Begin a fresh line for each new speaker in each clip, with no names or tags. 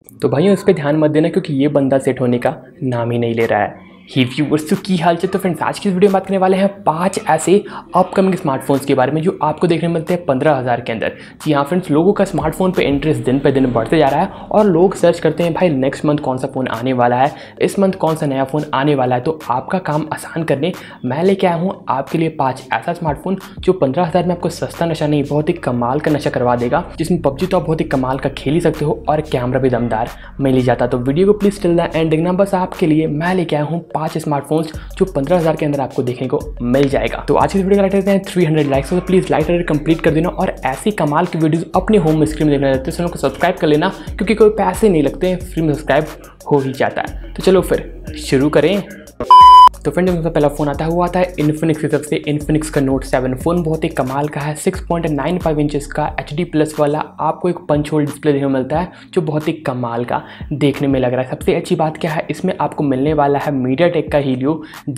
तो भाइयों इस पे ध्यान मत देना क्योंकि ये बंदा सेट होने का नाम ही नहीं ले रहा है। ही व्यूअर्स तो की हाल चाल। तो फ्रेंड्स आज की इस वीडियो में बात करने वाले हैं 5 ऐसे अपकमिंग स्मार्टफोन्स के बारे में जो आपको देखने मिलते हैं 15,000 के अंदर। जी हाँ फ्रेंड्स, लोगों का स्मार्टफोन पे इंटरेस्ट दिन पे दिन बढ़ते जा रहा है और लोग सर्च करते हैं भाई नेक्स्ट मंथ कौन सा फ़ोन आने वाला है, इस मंथ कौन सा नया फ़ोन आने वाला है। तो आपका काम आसान करने मैं लेके आया हूँ आपके लिए 5 ऐसा स्मार्टफोन जो 15,000 में आपको सस्ता नशा नहीं बहुत ही कमाल का नशा करवा देगा, जिसमें पबजी तो आप बहुत ही कमाल का खेल ही सकते हो और कैमरा भी दमदार मिल ही जाता। तो वीडियो को प्लीज़ टिल द एंड देखना। बस आपके लिए मैं लेके आया हूँ 5 स्मार्टफोन्स जो 15,000 के अंदर आपको देखने को मिल जाएगा। तो आज की वीडियो का लाइक करते हैं 300 लाइक्स, तो प्लीज लाइक करके कंप्लीट कर देना और ऐसी कमाल की वीडियोस अपने होम स्क्रीन में देखने रहते हैं, चैनल को सब्सक्राइब कर लेना क्योंकि कोई पैसे नहीं लगते हैं, फ्री में सब्सक्राइब हो ही जाता है। तो चलो फिर शुरू करें। तो फ्रेंड सबसे पहला फ़ोन आता है इन्फिनिक्स की तरफ से। इन्फिनिक्स का नोट 7 फ़ोन बहुत ही कमाल का है। 6.95 इंचेस का HD प्लस वाला आपको एक पंच होल डिस्प्ले देखने को मिलता है जो बहुत ही कमाल का देखने में लग रहा है। सबसे अच्छी बात क्या है, इसमें आपको मिलने वाला है मीडियाटेक का हीलियो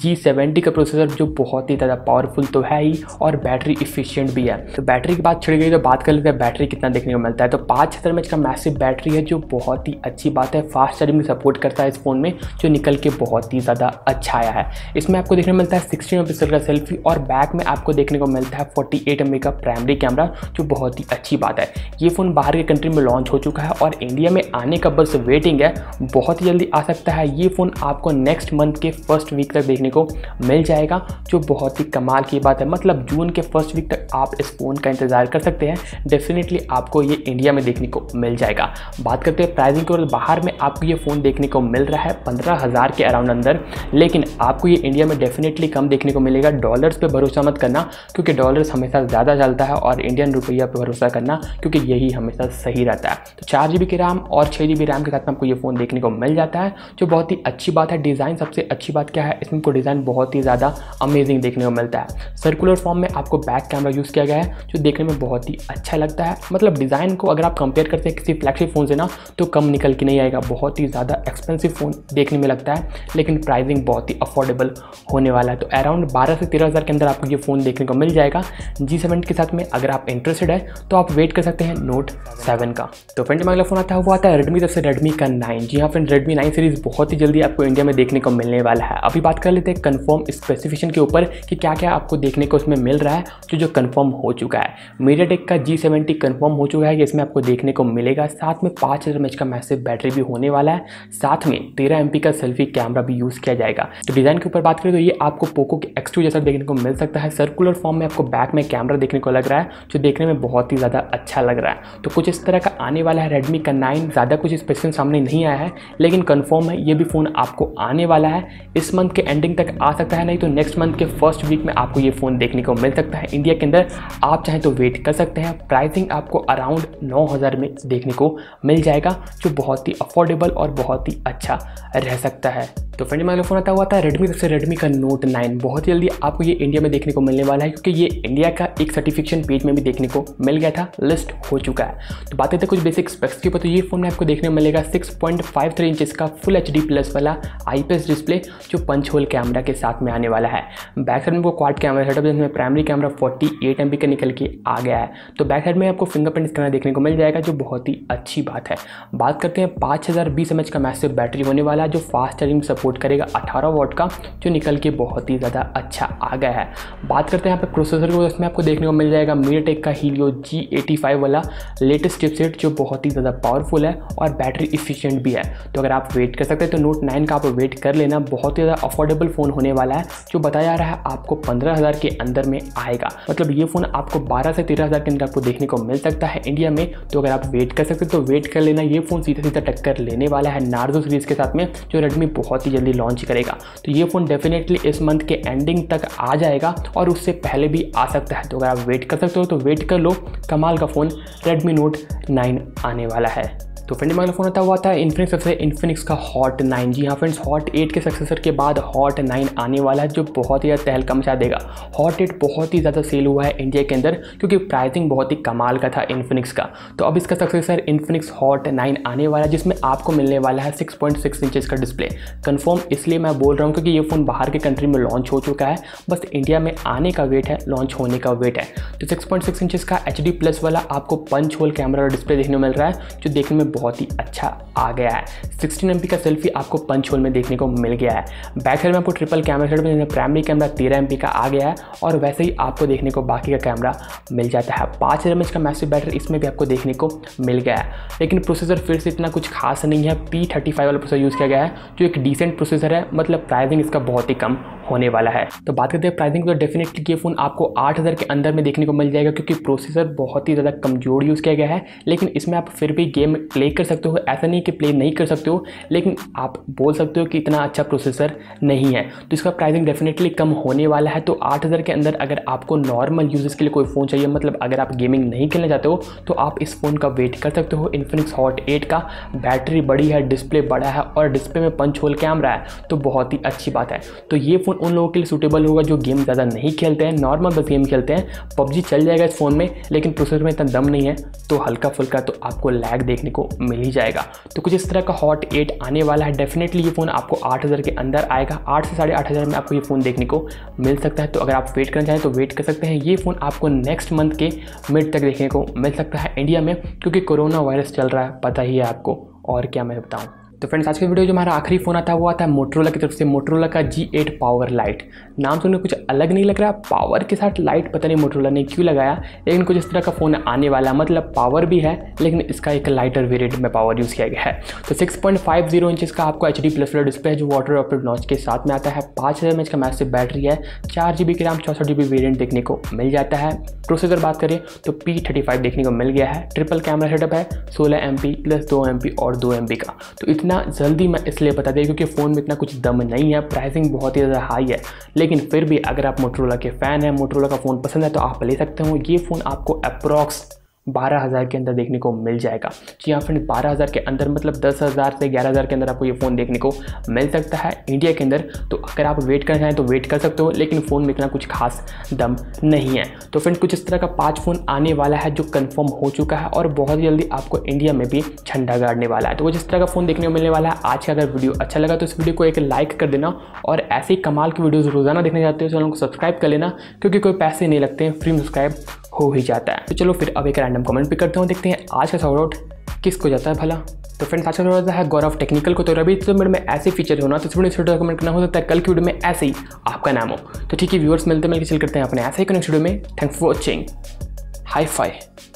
G70 का प्रोसेसर जो बहुत ही ज़्यादा पावरफुल तो है ही और बैटरी इफिशियंट भी है। तो बैटरी की बात छिड़ गई तो बात कर लेते हैं बैटरी कितना देखने को मिलता है। तो 5000 mAh का मैसिव बैटरी है जो बहुत ही अच्छी बात है। फास्ट चार्जिंग सपोर्ट करता है इस फ़ोन में जो निकल के बहुत ही ज़्यादा अच्छा आया है। इसमें आपको देखने को मिलता है 16 मेगापिक्सल का सेल्फी और बैक में आपको देखने को मिलता है 48 MP का प्राइमरी कैमरा जो बहुत ही अच्छी बात है। ये फ़ोन बाहर के कंट्री में लॉन्च हो चुका है और इंडिया में आने का बस वेटिंग है, बहुत ही जल्दी आ सकता है। ये फ़ोन आपको नेक्स्ट मंथ के फर्स्ट वीक तक देखने को मिल जाएगा जो बहुत ही कमाल की बात है। मतलब जून के फर्स्ट वीक तक आप इस फ़ोन का इंतज़ार कर सकते हैं। डेफिनेटली आपको ये इंडिया में देखने को मिल जाएगा। बात करते हैं प्राइसिंग की, बाहर में आपको ये फ़ोन देखने को मिल रहा है 15,000 के अराउंड अंदर, लेकिन आपको ये इंडिया में डेफिनेटली कम देखने को मिलेगा। डॉलर्स पे भरोसा मत करना क्योंकि डॉलर्स हमेशा ज़्यादा चलता है और इंडियन रुपया पे भरोसा करना क्योंकि यही हमेशा सही रहता है। तो 4 GB की रैम और 6 GB रैम के साथ में आपको ये फ़ोन देखने को मिल जाता है जो बहुत ही अच्छी बात है। डिज़ाइन सबसे अच्छी बात क्या है, इसमें को डिज़ाइन बहुत ही ज़्यादा अमेजिंग देखने को मिलता है। सर्कुलर फॉर्म में आपको बैक कैमरा यूज़ किया गया है जो देखने में बहुत ही अच्छा लगता है। मतलब डिज़ाइन को अगर आप कंपेयर करते हैं किसी फ्लैगशिप फ़ोन से ना तो कम निकल के नहीं आएगा। बहुत ही ज़्यादा एक्सपेंसिव फ़ोन देखने में लगता है लेकिन प्राइसिंग बहुत ही अफोर्डेबल होने वाला है। तो अराउंड 12 से 13,000 के अंदर आपको ये फ़ोन देखने को मिल जाएगा G7 के साथ में। अगर आप इंटरेस्टेड है तो आप वेट कर सकते हैं नोट 7 का। तो फ्रेंड अगला फ़ोन आता है वो आता है रेडमी तरफ से रेडमी का 9। जी हाँ फ्रेंड, रेडमी 9 सीरीज़ बहुत ही जल्दी आपको इंडिया में देखने को मिलने वाला है। अभी बात कर लेते हैं कन्फर्म स्पेसिफिकेशन के ऊपर कि क्या क्या आपको देखने को उसमें मिल रहा है जो कन्फर्म हो चुका है। मीडियाटेक का G70 कन्फर्म हो चुका है, इसमें आपको देखने को मिलेगा। साथ में 5000 mAh का मैसिव बैटरी भी होने वाला है, साथ में 13 MP का सेल्फी कैमरा भी यूज़ किया जाएगा। तो डिज़ाइन के ऊपर बात करें तो ये आपको पोको के X2 जैसा देखने को मिल सकता है। सर्कुलर फॉर्म में आपको बैक में कैमरा देखने को लग रहा है जो देखने में बहुत ही ज़्यादा अच्छा लग रहा है। तो कुछ इस तरह का आने वाला है रेडमी का 9। ज़्यादा कुछ स्पेसिफिकेशन सामने नहीं आया है लेकिन कंफर्म है ये भी फ़ोन आपको आने वाला है। इस मंथ के एंडिंग तक आ सकता है, नहीं तो नेक्स्ट मंथ के फर्स्ट वीक में आपको ये फ़ोन देखने को मिल सकता है इंडिया के अंदर। आप चाहें तो वेट कर सकते हैं। प्राइसिंग आपको अराउंड 9,000 में देखने को मिल जाएगा जो बहुत ही अफोर्डेबल और बहुत ही अच्छा रह सकता है। तो फ्रेंड में अगला फ़ोन आता हुआ था रेडमी से रेडमी का नोट 9। बहुत जल्दी आपको ये इंडिया में देखने को मिलने वाला है क्योंकि ये इंडिया का एक सर्टिफिकेशन पेज में भी देखने को मिल गया था, लिस्ट हो चुका है। तो बात करते हैं कुछ बेसिक स्पेक्स के ऊपर। तो ये फ़ोन में आपको देखने को मिलेगा 6.53 इंचेस का फुल HD प्लस वाला IPS डिस्प्ले जो पंच होल कैमरा के साथ में आने वाला है। बैक साइड में वो क्वाड कैमरा सेटअप जिसमें प्राइमरी कैमरा 48 MP का निकल के आ गया है। तो बैक साइड में आपको फिंगरप्रिंट स्कैनर देखने को मिल जाएगा जो बहुत ही अच्छी बात है। बात करते हैं 5020 mAh का मैसिव बैटरी होने वाला है जो फास्ट चार्जिंग सपोर्ट करेगा 18 वाट का जो निकल के बहुत ही ज़्यादा अच्छा आ गया है। बात करते हैं यहाँ पे प्रोसेसर को, इसमें आपको देखने को मिल जाएगा मीडियाटेक का हीलियो G85 वाला लेटेस्ट चिपसेट जो बहुत ही ज़्यादा पावरफुल है और बैटरी इफिशिएंट भी है। तो अगर आप वेट कर सकते हैं तो नोट 9 का आप वेट कर लेना। बहुत ही ज़्यादा अफोर्डेबल फ़ोन होने वाला है जो बताया जा रहा है आपको 15,000 के अंदर में आएगा। मतलब ये फ़ोन आपको 12 से 13,000 के अंदर आपको देखने को मिल सकता है इंडिया में। तो अगर आप वेट कर सकते हैं तो वेट कर लेना। ये फ़ोन सीधा सीधा टक्कर लेने वाला है नार्जो सीरीज़ के साथ में जो रेडमी बहुत ही जल्दी लॉन्च करेगा। तो ये फ़ोन डेफिनेटली इस मंथ के एंडिंग तक आ जाएगा और उससे पहले भी आ सकता है। तो अगर आप वेट कर सकते हो तो वेट कर लो, कमाल का फ़ोन रेडमी नोट 9 आने वाला है। तो फ्रेंड में अगला फ़ोन आता हुआ था इन्फिनिक्स से इन्फिनिक्स का हॉट 9। जी हाँ फ्रेंड्स, हॉट 8 के सक्सेसर के बाद हॉट 9 आने वाला है जो बहुत ही ज़्यादा तहलका मचा देगा। हॉट 8 बहुत ही ज़्यादा सेल हुआ है इंडिया के अंदर क्योंकि प्राइसिंग बहुत ही कमाल का था इन्फिनिक्स का। तो अब इसका सक्सेसर इन्फिनिक्स हॉट 9 आने वाला है जिसमें आपको मिलने वाला है 6.6 इंचेस का डिस्प्ले। कन्फर्म इसलिए मैं बोल रहा हूँ क्योंकि ये फ़ोन बाहर के कंट्री में लॉन्च हो चुका है, बस इंडिया में आने का वेट है, लॉन्च होने का वेट है। तो 6.6 इंचेस का HD प्लस वाला आपको पंच होल कैमरा डिस्प्ले देखने को मिल रहा है जो देखने में बहुत ही अच्छा आ गया है। 16 MP का सेल्फी आपको पंच होल में देखने को मिल गया है। बैक साइड में आपको ट्रिपल कैमरा सेट में प्राइमरी कैमरा 13 MP का आ गया है और वैसे ही आपको देखने को बाकी का कैमरा मिल जाता है। 5000 mAh का मैसिव बैटरी इसमें भी आपको देखने को मिल गया है। लेकिन प्रोसेसर फिर से इतना कुछ खास नहीं है। P35 वाला प्रोसेसर यूज़ किया गया है जो एक डिसेंट प्रोसेसर है, मतलब प्राइसिंग इसका बहुत ही कम होने वाला है। तो बात करते हैं प्राइसिंग तो डेफिनेटली ये फ़ोन आपको 8000 के अंदर में देखने को मिल जाएगा, क्योंकि प्रोसेसर बहुत ही ज़्यादा कमज़ोर यूज़ किया गया है। लेकिन इसमें आप फिर भी गेम प्ले कर सकते हो, ऐसा नहीं कि प्ले नहीं कर सकते हो, लेकिन आप बोल सकते हो कि इतना अच्छा प्रोसेसर नहीं है, तो इसका प्राइसिंग डेफिनेटली कम होने वाला है। तो 8000 के अंदर अगर आपको नॉर्मल यूजेस के लिए कोई फ़ोन चाहिए, मतलब अगर आप गेमिंग नहीं खेलना चाहते हो, तो आप इस फ़ोन का वेट कर सकते हो। इन्फिनिक्स हॉट 8 का बैटरी बड़ी है, डिस्प्ले बड़ा है और डिस्प्ले में पंच होल कैमरा है, तो बहुत ही अच्छी बात है। तो ये फ़ोन उन लोगों के लिए सूटेबल होगा जो गेम ज़्यादा नहीं खेलते हैं, नॉर्मल बस गेम खेलते हैं। PUBG चल जाएगा इस फ़ोन में, लेकिन प्रोसेसर में इतना दम नहीं है, तो हल्का फुल्का तो आपको लैग देखने को मिल ही जाएगा। तो कुछ इस तरह का हॉट 8 आने वाला है। डेफिनेटली ये फ़ोन आपको 8000 के अंदर आएगा। 8 से 8500 में आपको ये फ़ोन देखने को मिल सकता है। तो अगर आप वेट करना चाहें तो वेट कर सकते हैं। ये फ़ोन आपको नेक्स्ट मंथ के मिड तक देखने को मिल सकता है इंडिया में, क्योंकि कोरोना वायरस चल रहा है, पता ही है आपको, और क्या मैं बताऊँ। तो फ्रेंड्स, आज की वीडियो जो हमारा आखिरी फ़ोन आता है वो आता है मोटरोला की तरफ से, मोटरोला का G8 पावर लाइट। नाम सुनने कुछ अलग नहीं लग रहा, पावर के साथ लाइट पता नहीं मोटरोला ने क्यों लगाया, लेकिन कुछ इस तरह का फ़ोन आने वाला है। मतलब पावर भी है, लेकिन इसका एक लाइटर वेरिएंट में पावर यूज़ किया गया है। तो 6.50 इंचेस का आपको HD+ डिस्प्ले है जो वाटर ऑपरेट नॉच के साथ में आता है। 5000 mAh का मैसिव बैटरी है, 4GB की रैम, 64GB वेरिएंट देखने को मिल जाता है। प्रोसेसर बात करें तो P35 देखने को मिल गया है। ट्रिपल कैमरा सेटअप है, 16 MP + 2 MP और 2 MP का। तो इतना जल्दी मैं इसलिए बता दिया क्योंकि फ़ोन में इतना कुछ दम नहीं है, प्राइसिंग बहुत ही ज़्यादा हाई है। लेकिन फिर भी अगर आप मोटरोला के फ़ैन हैं, मोटरोला का फ़ोन पसंद है, तो आप ले सकते हो। ये फ़ोन आपको अप्रॉक्स 12000 के अंदर देखने को मिल जाएगा। जी हाँ फ्रेंड, 12000 के अंदर, मतलब 10000 से 11000 के अंदर आपको ये फ़ोन देखने को मिल सकता है इंडिया के अंदर। तो अगर आप वेट करना चाहें तो वेट कर सकते हो, लेकिन फ़ोन में इतना कुछ खास दम नहीं है। तो फ्रेंड, कुछ इस तरह का 5 फ़ोन आने वाला है जो कंफर्म हो चुका है और बहुत जल्दी आपको इंडिया में भी झंडा गाड़ने वाला है। तो कुछ इस तरह का फ़ोन देखने को मिलने वाला है। आज का अगर वीडियो अच्छा लगा तो इस वीडियो को एक लाइक कर देना, और ऐसे ही कमाल की वीडियोज़ रोज़ाना देखने चाहते हो चैनल को सब्सक्राइब कर लेना, क्योंकि कोई पैसे नहीं लगते हैं, फ्री में सब्सक्राइब हो ही जाता है। तो चलो फिर अब एक रैंडम कमेंट पिक करते हो, देखते हैं आज का शॉर्ट आउट किसको जाता है भला। तो फ्रेंड्स, आज का शॉर्ट आउट है गौरव टेक्निकल को। तो रवि तो वीडियो में ऐसे फीचर होना, तो इस वीडियो में कमेंट करना, हो सकता है कल की वीडियो में ऐसे ही आपका नाम हो। तो ठीक है व्यूअर्स, मिलते चल करते हैं अपने ऐसे ही नेक्स्ट वीडियो में। Thanks for watching, hi phi.